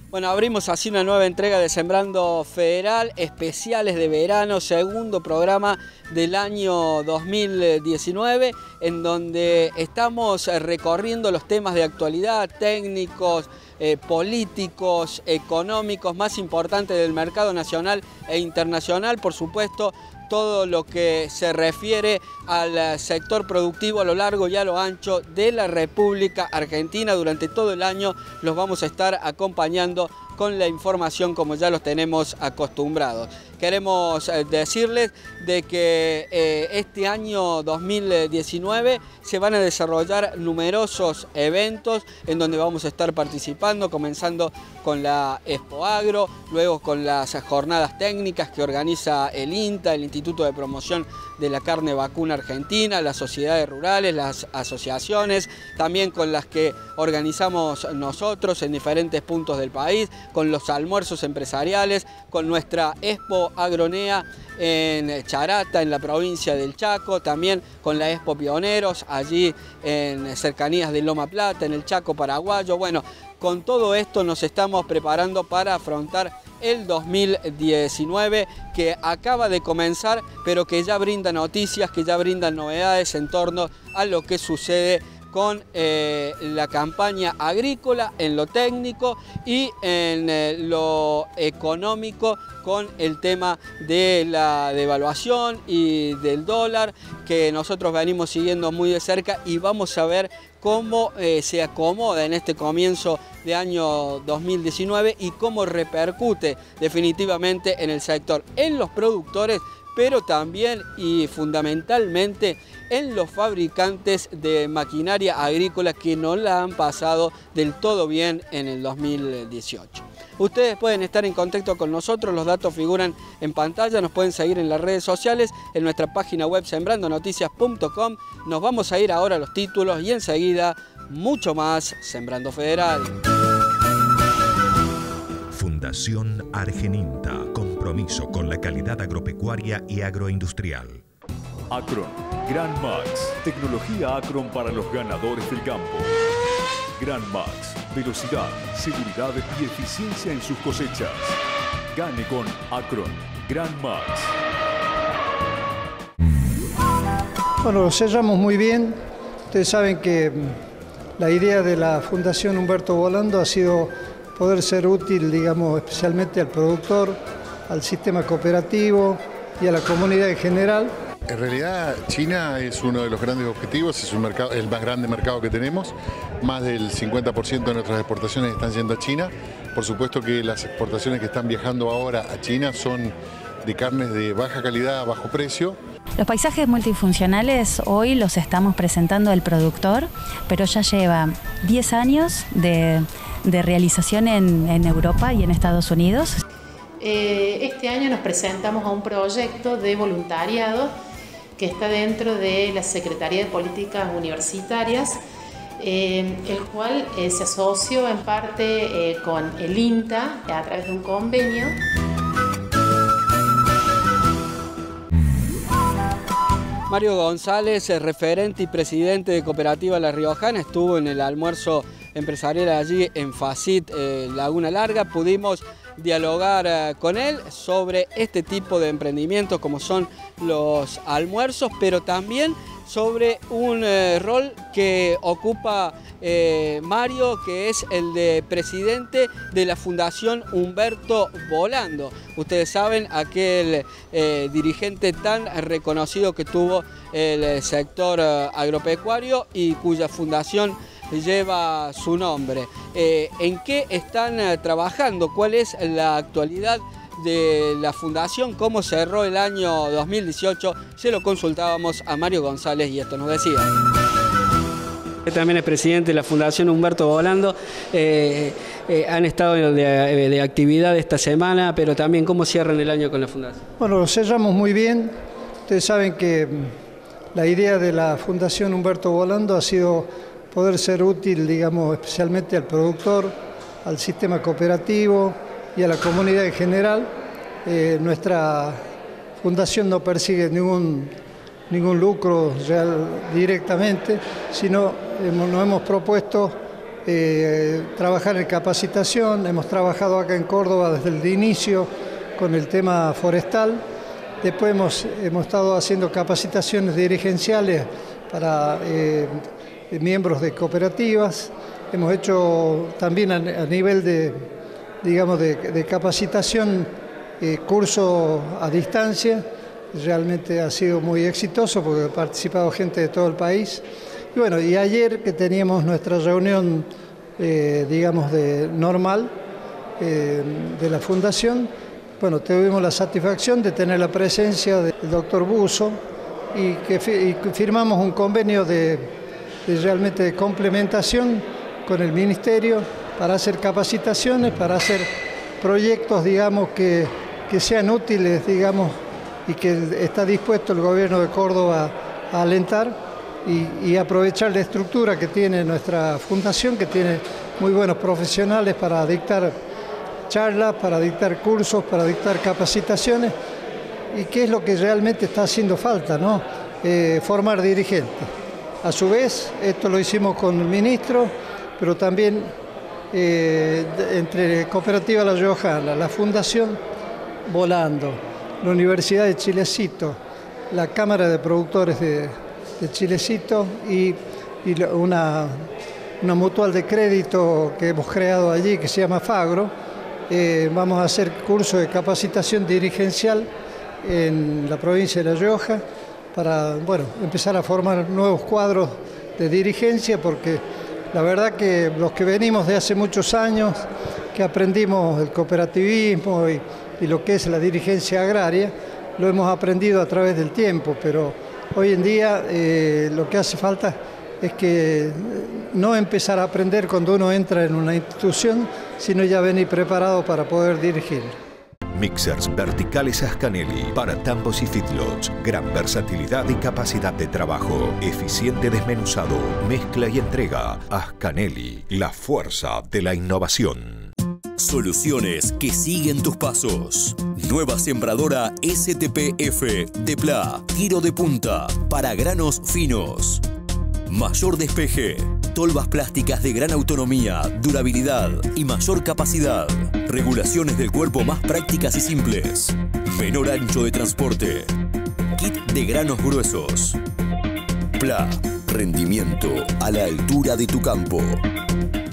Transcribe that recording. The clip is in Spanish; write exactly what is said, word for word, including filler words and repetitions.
Bueno, abrimos así una nueva entrega de Sembrando Federal, especiales de verano, segundo programa del año dos mil diecinueve, en donde estamos recorriendo los temas de actualidad, técnicos, eh, políticos, económicos, más importantes del mercado nacional e internacional, por supuesto, todo lo que se refiere al sector productivo a lo largo y a lo ancho de la República Argentina. Durante todo el año los vamos a estar acompañando con la información como ya los tenemos acostumbrados. Queremos decirles de que eh, este año dos mil diecinueve se van a desarrollar numerosos eventos en donde vamos a estar participando, comenzando con la Expo Agro, luego con las jornadas técnicas que organiza el INTA, el Instituto de Promoción de la Carne Vacuna Argentina, las sociedades rurales, las asociaciones, también con las que organizamos nosotros en diferentes puntos del país, con los almuerzos empresariales, con nuestra Expo Agronea en Charata, en la provincia del Chaco, también con la Expo Pioneros, allí en cercanías de Loma Plata, en el Chaco paraguayo. Bueno, con todo esto nos estamos preparando para afrontar el dos mil diecinueve que acaba de comenzar, pero que ya brinda noticias, que ya brinda novedades en torno a lo que sucede con eh, la campaña agrícola en lo técnico y en eh, lo económico con el tema de la devaluación y del dólar que nosotros venimos siguiendo muy de cerca y vamos a ver cómo eh, se acomoda en este comienzo de año dos mil diecinueve y cómo repercute definitivamente en el sector, en los productores, pero también y fundamentalmente en los fabricantes de maquinaria agrícola que no la han pasado del todo bien en el dos mil dieciocho. Ustedes pueden estar en contacto con nosotros, los datos figuran en pantalla, nos pueden seguir en las redes sociales, en nuestra página web sembrando noticias punto com. Nos vamos a ir ahora a los títulos y enseguida mucho más Sembrando Federal. Fundación Argeninta, compromiso con la calidad agropecuaria y agroindustrial. Acron, Gran Max, tecnología Acron para los ganadores del campo. Gran Max, velocidad, seguridad y eficiencia en sus cosechas. Gane con Acron, Gran Max. Bueno, lo cerramos muy bien. Ustedes saben que la idea de la Fundación Humberto Volando ha sido poder ser útil, digamos, especialmente al productor, al sistema cooperativo y a la comunidad en general. En realidad, China es uno de los grandes objetivos, es un mercado, el más grande mercado que tenemos. Más del cincuenta por ciento de nuestras exportaciones están yendo a China. Por supuesto que las exportaciones que están viajando ahora a China son de carnes de baja calidad, a bajo precio. Los paisajes multifuncionales hoy los estamos presentando el productor, pero ya lleva diez años de, de realización en, en Europa y en Estados Unidos. Eh, este año nos presentamos a un proyecto de voluntariado que está dentro de la Secretaría de Políticas Universitarias, eh, el cual eh, se asoció en parte eh, con el INTA a través de un convenio. Mario González, referente y presidente de Cooperativa La Riojana, estuvo en el almuerzo empresarial allí en Facit eh, Laguna Larga. Pudimos dialogar eh, con él sobre este tipo de emprendimientos como son los almuerzos, pero también sobre un eh, rol que ocupa eh, Mario, que es el de presidente de la Fundación Humberto Volando. Ustedes saben, aquel eh, dirigente tan reconocido que tuvo el sector eh, agropecuario y cuya fundación lleva su nombre. Eh, ¿En qué están eh, trabajando? ¿Cuál es la actualidad de la fundación? ¿Cómo cerró el año dos mil dieciocho? Se lo consultábamos a Mario González y esto nos decía. También es presidente de la Fundación Humberto Volando. Eh, eh, han estado de, de actividad esta semana, pero también ¿cómo cierran el año con la fundación? Bueno, lo cerramos muy bien. Ustedes saben que la idea de la Fundación Humberto Volando ha sido poder ser útil, digamos, especialmente al productor, al sistema cooperativo y a la comunidad en general. Eh, nuestra fundación no persigue ningún, ningún lucro real directamente, sino hemos, nos hemos propuesto eh, trabajar en capacitación. Hemos trabajado acá en Córdoba desde el inicio con el tema forestal. Después hemos, hemos estado haciendo capacitaciones dirigenciales para eh, miembros de cooperativas. Hemos hecho también a, a nivel de, digamos, de, de capacitación, eh, curso a distancia. Realmente ha sido muy exitoso porque ha participado gente de todo el país. Y bueno, y ayer que teníamos nuestra reunión, eh, digamos, de normal eh, de la Fundación, bueno, tuvimos la satisfacción de tener la presencia del doctor Buzo y que fi- y firmamos un convenio de, de realmente de complementación con el Ministerio para hacer capacitaciones, para hacer proyectos, digamos, que, que sean útiles, digamos, y que está dispuesto el gobierno de Córdoba a alentar y, y aprovechar la estructura que tiene nuestra fundación, que tiene muy buenos profesionales para dictar charlas, para dictar cursos, para dictar capacitaciones, y qué es lo que realmente está haciendo falta, ¿no? Eh, formar dirigentes. A su vez, esto lo hicimos con el ministro, pero también eh, entre Cooperativa La Riojana, la Fundación Volando, la Universidad de Chilecito, la Cámara de Productores de, de Chilecito y, y una, una mutual de crédito que hemos creado allí que se llama Fagro. Eh, vamos a hacer cursos de capacitación dirigencial en la provincia de La Rioja para, bueno, empezar a formar nuevos cuadros de dirigencia, porque la verdad que los que venimos de hace muchos años, que aprendimos el cooperativismo y, y lo que es la dirigencia agraria, lo hemos aprendido a través del tiempo, pero hoy en día eh, lo que hace falta es que no empezar a aprender cuando uno entra en una institución, sino ya venir preparado para poder dirigir. Mixers verticales Ascanelli para tambos y feedlots. Gran versatilidad y capacidad de trabajo. Eficiente desmenuzado, mezcla y entrega. Ascanelli, la fuerza de la innovación. Soluciones que siguen tus pasos. Nueva sembradora S T P F de Pla. Tiro de punta para granos finos. Mayor despeje. Tolvas plásticas de gran autonomía, durabilidad y mayor capacidad. Regulaciones del cuerpo más prácticas y simples. Menor ancho de transporte. Kit de granos gruesos. Pla. Rendimiento a la altura de tu campo.